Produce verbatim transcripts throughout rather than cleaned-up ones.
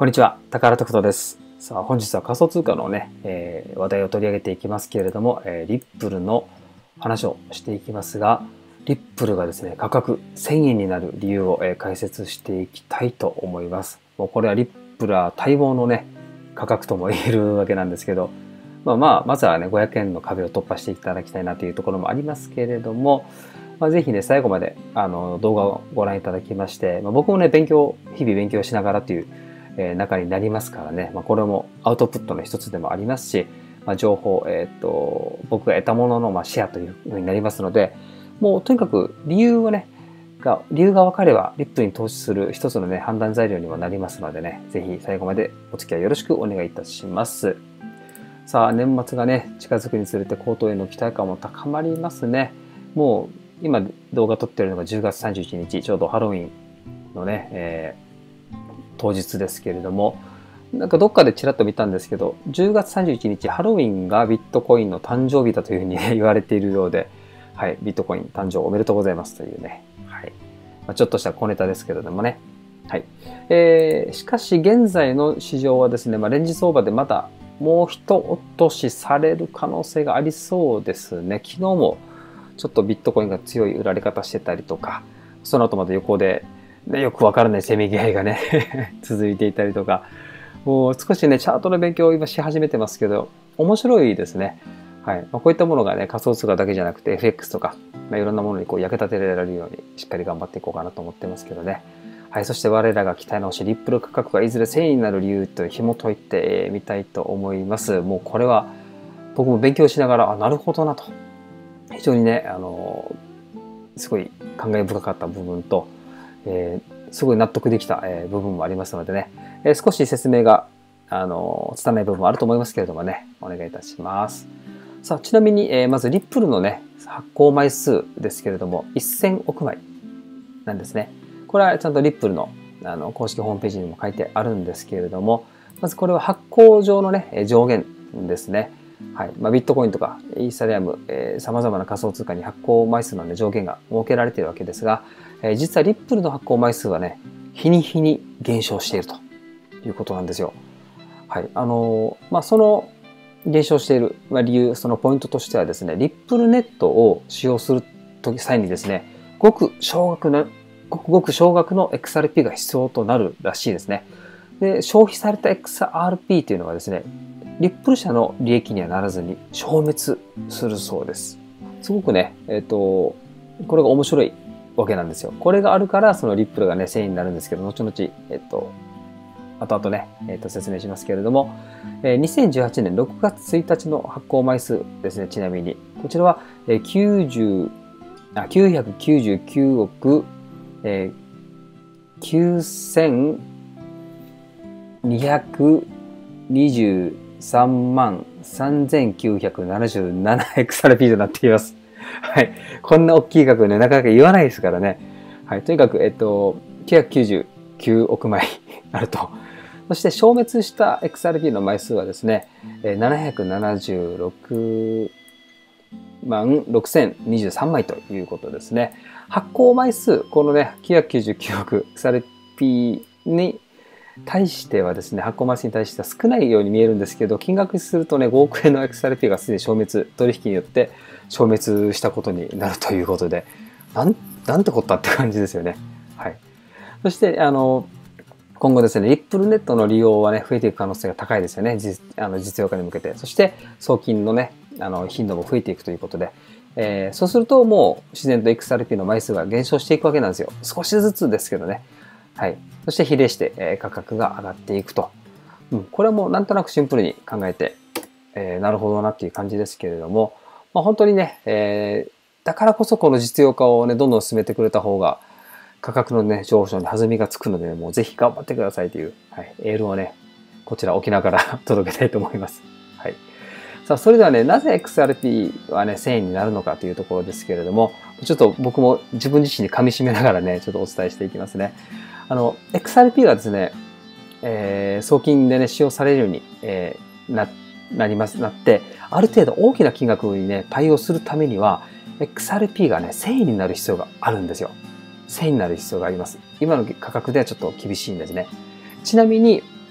こんにちは、高原拓人です。さあ、本日は仮想通貨のね、えー、話題を取り上げていきますけれども、えー、リップルの話をしていきますが、リップルがですね、価格せんえんになる理由を、えー、解説していきたいと思います。もうこれはリップルは待望のね、価格とも言えるわけなんですけど、まあまあ、まずはね、ごひゃくえんの壁を突破していただきたいなというところもありますけれども、まあ、ぜひね、最後まであの動画をご覧いただきまして、まあ、僕もね、勉強、日々勉強しながらというえー、中になりますからね、まあ、これもアウトプットの一つでもありますし、まあ、情報、えー、と僕が得たもののまあシェアというふうになりますので、もうとにかく理由をねが理由が分かればリップに投資する一つのね判断材料にもなりますのでね、ぜひ最後までお付き合いよろしくお願いいたします。さあ、年末がね近づくにつれて高騰への期待感も高まりますね。もう今動画撮ってるのがじゅうがつさんじゅういちにち、ちょうどハロウィンのね、えー当日ですけれども、なんかどっかでちらっと見たんですけど、じゅうがつさんじゅういちにちハロウィンがビットコインの誕生日だというふうに、ね、言われているようで、はい、ビットコイン誕生おめでとうございますというね、はい、まあ、ちょっとした小ネタですけれどもね、はい、えー、しかし現在の市場はですね、まあ、レンジ相場でまだもう一落としされる可能性がありそうですね。昨日もちょっとビットコインが強い売られ方してたりとか、その後また横でね、よくわからないせめぎ合いがね続いていたりとか、もう少しねチャートの勉強を今し始めてますけど、面白いですね。はい、まあ、こういったものがね仮想通貨だけじゃなくて エフエックス とか、まあ、いろんなものにこう役立てられるようにしっかり頑張っていこうかなと思ってますけどね。はい、そして我らが期待の星リップル価格がいずれせんえんになる理由と紐解いてみたいと思います。もうこれは僕も勉強しながら、あ、なるほどなと、非常にねあのすごい感慨深かった部分と、えー、すごい納得できた、えー、部分もありますのでね、えー、少し説明が、あのー、拙い部分もあると思いますけれどもね、お願いいたします。さあ、ちなみに、えー、まずリップルのね、発行枚数ですけれども、せんおくまいなんですね。これはちゃんとリップルの、あの公式ホームページにも書いてあるんですけれども、まずこれは発行上のね、上限ですね。はい、まあ、ビットコインとかイーサリアム、えー、様々な仮想通貨に発行枚数の、ね、上限が設けられているわけですが、えー、実はリップルの発行枚数はね、日に日に減少しているということなんですよ。はい、あのー、まあ、その減少している理由、そのポイントとしてはですね、リップルネットを使用するとき際にですね、ごく少額な、ごくごく少額の エックスアールピー が必要となるらしいですね。で、消費された エックスアールピー というのはですね、リップル社の利益にはならずに消滅するそうです。すごくね、えっと、これが面白いわけなんですよ。これがあるから、そのリップルがね、せんえんになるんですけど、後々、えっと、後々ね、えっと、説明しますけれども、にせんじゅうはちねんろくがつついたちの発行枚数ですね、ちなみに。こちらはきゅうじゅうあきゅうひゃくきゅうじゅうきゅうおく、えー、きゅうせんにひゃくにじゅうさんまんさんぜんきゅうひゃくななじゅうなな エックスアールピー となっています。はい。こんな大きい額ね、なかなか言わないですからね。はい。とにかく、えっと、きゅうひゃくきゅうじゅうきゅうおくまいあると。そして消滅した エックスアールピー の枚数はですね、ななひゃくななじゅうろくまんろくせんにじゅうさんまいということですね。発行枚数、このね、きゅうひゃくきゅうじゅうきゅうおく エックスアールピー に対してはですね、発行枚数に対しては少ないように見えるんですけど、金額にするとね、ごおくえんの エックスアールピー がすでに消滅、取引によって消滅したことになるということで、なん、なんてこったって感じですよね。はい。そして、あの、今後ですね、リップルネットの利用はね、増えていく可能性が高いですよね。実、あの実用化に向けて。そして、送金のね、あの、頻度も増えていくということで、えー、そうするともう自然と エックスアールピー の枚数が減少していくわけなんですよ。少しずつですけどね。はい。そして比例して、えー、価格が上がっていくと。うん。これはもうなんとなくシンプルに考えて、えー、なるほどなっていう感じですけれども、まあ、本当にね、えー、だからこそこの実用化をね、どんどん進めてくれた方が、価格のね、上昇に弾みがつくので、もうぜひ頑張ってくださいという、はい、エールをね、こちら沖縄から届けたいと思います。はい。さあ、それではね、なぜ エックスアールピー はね、せんえんになるのかというところですけれども、ちょっと僕も自分自身に噛み締めながらね、ちょっとお伝えしていきますね。あの、エックスアールピー がですね、えー、送金でね、使用されるように、えー、な、なります、なって、ある程度大きな金額にね、対応するためには、エックスアールピー がね、せんえんになる必要があるんですよ。せんえんになる必要があります。今の価格ではちょっと厳しいんですね。ちなみに、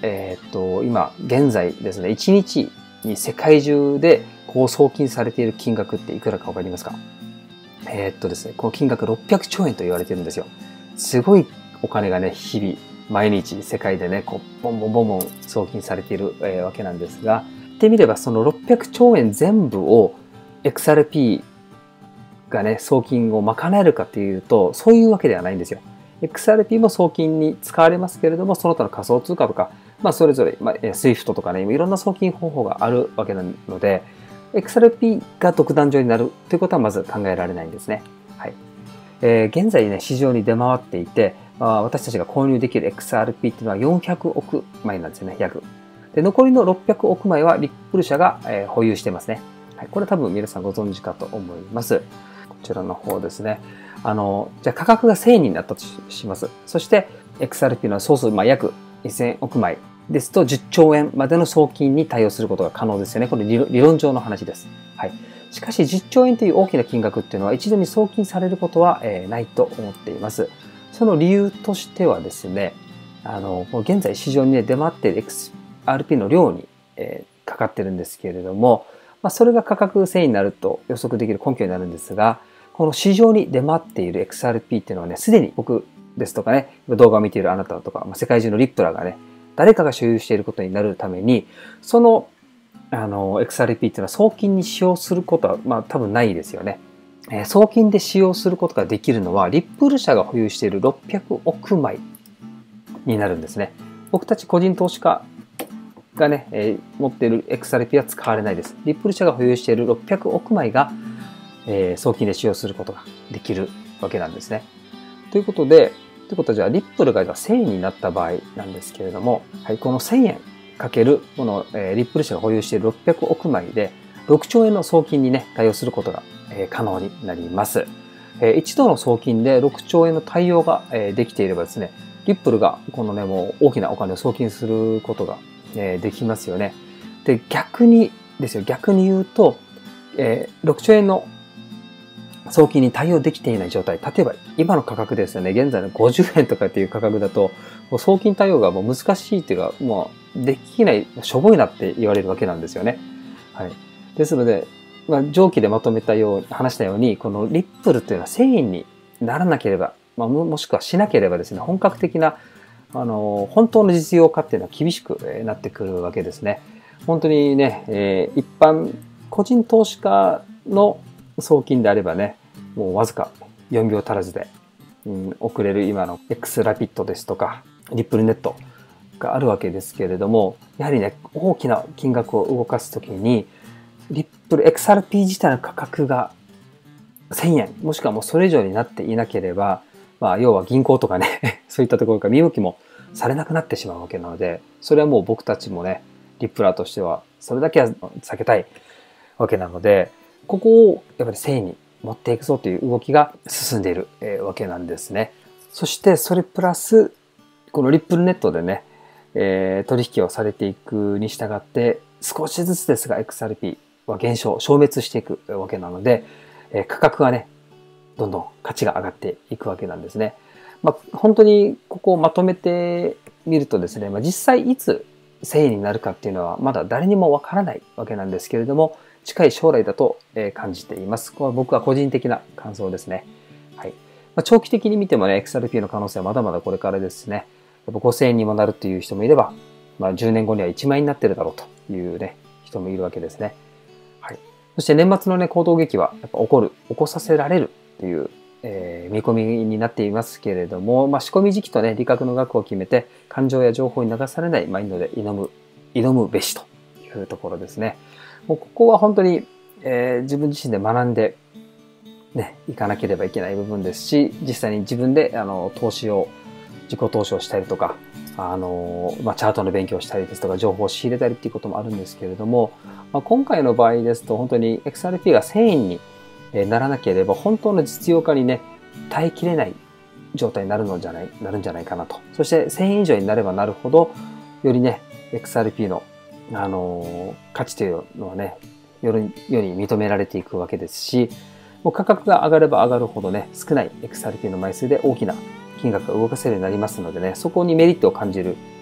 えーっと、今、現在ですね、いちにちに世界中でこう送金されている金額っていくらかわかりますか？えーっとですね、この金額ろっぴゃくちょうえんと言われてるんですよ。すごいお金がね、日々、毎日世界でね、こう、ボンボンボンボン送金されている、えー、わけなんですが、言ってみればそのろっぴゃくちょうえん全部を エックスアールピー がね、送金を賄えるかというと、そういうわけではないんですよ。エックスアールピー も送金に使われますけれども、その他の仮想通貨とか、まあそれぞれ、まあ、スイフト とかね、いろんな送金方法があるわけなので、エックスアールピー が独壇場になるということはまず考えられないんですね。はい。えー、現在ね、市場に出回っていて、まあ、私たちが購入できる エックスアールピー っていうのはよんひゃくおくまいなんですよね、約。で、残りのろっぴゃくおくまいはリップル社が、えー、保有してますね。はい。これ多分皆さんご存知かと思います。こちらの方ですね。あの、じゃあ価格がせんえんになったとします。そして、エックスアールピー の総数、まあ、約せんおくまいですとじゅっちょうえんまでの送金に対応することが可能ですよね。これ理論上の話です。はい。しかしじゅっちょうえんという大きな金額っていうのは一度に送金されることは、えー、ないと思っています。その理由としてはですね、あの、現在市場に、ね、出回っている エックスアールピー の量に、えー、かかってるんですけれども、まあ、それが価格せんえんになると予測できる根拠になるんですが、この市場に出回っている エックスアールピー っていうのはね、すでに僕ですとかね、動画を見ているあなたとか、まあ、世界中のリップラーがね、誰かが所有していることになるために、その、あの、エックスアールピー っていうのは送金に使用することは、まあ多分ないですよね。えー、送金で使用することができるのは、リップル社が保有しているろっぴゃくおくまいになるんですね。僕たち個人投資家がね、えー、持っている エックスアールピー は使われないです。リップル社が保有しているろっぴゃくおくまいが、えー、送金で使用することができるわけなんですね。ということで、ということはじゃあ、リップルがせんえんになった場合なんですけれども、はい、このせんえんかける、この、えー、リップル社が保有しているろっぴゃくおくまいで、ろくちょうえんの送金にね、対応することが、えー、可能になります。えー、一度の送金でろくちょうえんの対応が、えー、できていればですね、リップルがこのね、もう大きなお金を送金することが、えー、できますよね。で、逆にですよ、逆に言うと、えー、ろくちょうえんの送金に対応できていない状態。例えば、今の価格ですよね。現在のごじゅうえんとかっていう価格だと、もう送金対応がもう難しいっていうか、もうできない、しょぼいなって言われるわけなんですよね。はい。ですので、まあ、上記でまとめたように、話したように、このリップルっていうのはせんえんにならなければ、まあ、もしくはしなければですね、本格的な、あの、本当の実用化っていうのは厳しくなってくるわけですね。本当にね、えー、一般、個人投資家の送金であればね、もうわずかよんびょう足らずで、うん、送れる今の X ラピッドですとか、リップルネットがあるわけですけれども、やはりね、大きな金額を動かすときに、リップル エックスアールピー 自体の価格がせんえん、もしくはもうそれ以上になっていなければ、まあ、要は銀行とかね、そういったところから見向きもされなくなってしまうわけなので、それはもう僕たちもね、リップラーとしては、それだけは避けたいわけなので、ここをやっぱりせんえんに持っていくぞという動きが進んでいるわけなんですね。そしてそれプラス、このリップルネットでね、えー、取引をされていくに従って、少しずつですが エックスアールピー は減少、消滅していくわけなので、えー、価格がね、どんどん価値が上がっていくわけなんですね。まあ、本当にここをまとめてみるとですね、まあ、実際いつせんえんになるかっていうのはまだ誰にもわからないわけなんですけれども、近い将来だと感じています。これは僕は個人的な感想ですね。はい。まあ、長期的に見てもね、エックスアールピー の可能性はまだまだこれからですね。やっぱごせんえんにもなるという人もいれば、まあ、じゅうねんごにはいちまんえんになってるだろうというね、人もいるわけですね。はい。そして年末のね、行動劇はやっぱ起こる、起こさせられるという、えー、見込みになっていますけれども、まあ、仕込み時期とね、利確の額を決めて、感情や情報に流されないマインドで挑む、挑むべしというところですね。もうここは本当に、えー、自分自身で学んで、ね、いかなければいけない部分ですし、実際に自分であの投資を、自己投資をしたりとか、あの、まあ、チャートの勉強をしたりですとか、情報を仕入れたりっていうこともあるんですけれども、まあ、今回の場合ですと、本当に エックスアールピー がせんえんにならなければ、本当の実用化にね、耐えきれない状態になるのじゃない、なるんじゃないかなと。そしてせんえん以上になればなるほど、よりね、エックスアールピー の、あの、価値というのはね、より世に認められていくわけですし、もう価格が上がれば上がるほどね、少ない エックスアールピー の枚数で大きな金額が動かせるようになりますのでね、そこにメリットを感じる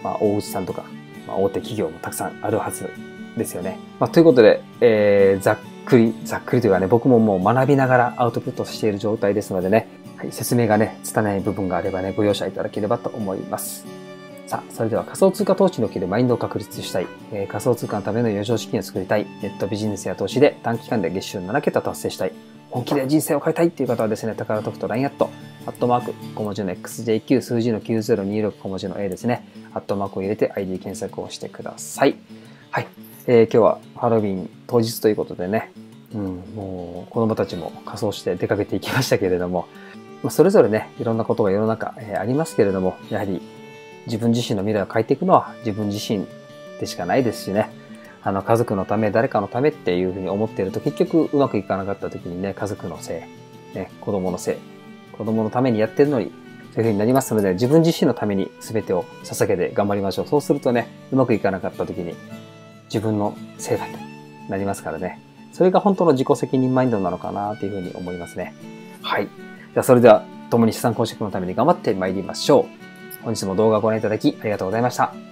まあ、大内さんとか、まあ、大手企業もたくさんあるはずですよね。まあ、ということで、えー、ざっくり、ざっくりというかね、僕ももう学びながらアウトプットしている状態ですのでね、はい、説明がね、拙い部分があればね、ご容赦いただければと思います。さあ、それでは仮想通貨投資におけるマインドを確立したい、えー、仮想通貨のための余剰資金を作りたい、ネットビジネスや投資で短期間で月収ななけた達成したい、本気で人生を変えたいっていう方はですね、宝トフと ライン アット、アットマーク、小文字の エックスジェーキュー、数字のきゅうぜろにろく小文字の A ですね、アットマークを入れて アイディー 検索をしてください。はい。えー、今日はハロウィン当日ということでね、うん、もう子供たちも仮装して出かけていきましたけれども、まあ、それぞれね、いろんなことが世の中、えー、ありますけれども、やはり自分自身の未来を変えていくのは自分自身でしかないですしね、あの家族のため、誰かのためっていうふうに思っていると結局うまくいかなかった時にね、家族のせい、ね、子供のせい、子供のためにやってるのにそういうふうになりますので、自分自身のために全てを捧げて頑張りましょう。そうするとね、うまくいかなかった時に自分のせいだとなりますからね。それが本当の自己責任マインドなのかなというふうに思いますね。はい。じゃあそれでは共に資産構築のために頑張ってまいりましょう。本日も動画をご覧いただきありがとうございました。